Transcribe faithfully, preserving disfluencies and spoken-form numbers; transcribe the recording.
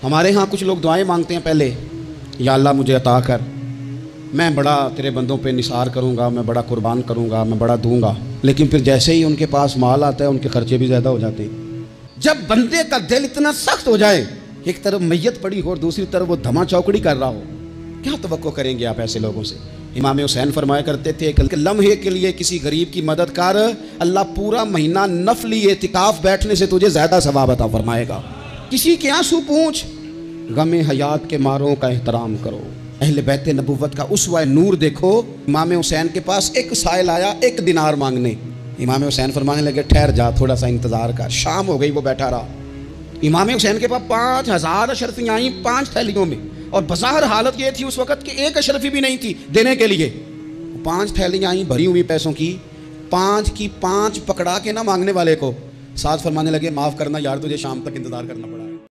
हमारे यहाँ कुछ लोग दुआएं मांगते हैं पहले, या अल्लाह मुझे अता कर, मैं बड़ा तेरे बंदों पे निसार करूँगा, मैं बड़ा कुर्बान करूँगा, मैं बड़ा दूंगा। लेकिन फिर जैसे ही उनके पास माल आता है उनके खर्चे भी ज़्यादा हो जाते हैं। जब बंदे का दिल इतना सख्त हो जाए, एक तरफ मैयत पड़ी हो और दूसरी तरफ वो धमा चौकड़ी कर रहा हो, क्या तवक्को करेंगे आप ऐसे लोगों से। इमाम हुसैन फरमाया करते थे कि लम्हे के लिए किसी गरीब की मदद कर, अल्लाह पूरा महीना नफली एतिकाफ बैठने से तुझे ज़्यादा सवाब अता फरमाएगा। किसी के आंसू पूछ, गमे हयात के मारों का एहतराम करो। अहले बैत नबुव्वत का उसवा नूर देखो। इमाम हुसैन के पास एक साइल आया एक दिनार मांगने। इमाम हुसैन फरमाने लगे ठहर जा, थोड़ा सा इंतज़ार कर। शाम हो गई, वो बैठा रहा। इमाम हुसैन के पास पाँच हज़ार अशरफियाँ आई पाँच थैलियों में, और बज़ाहिर हालत ये थी उस वक़्त कि एक अशरफी भी नहीं थी देने के लिए। पाँच थैलियाँ आई भरी हुई पैसों की, पाँच की पाँच पकड़ा के ना मांगने वाले को। साथ फरमाने लगे माफ़ करना यार, तुझे शाम तक इंतज़ार करना पड़ा है।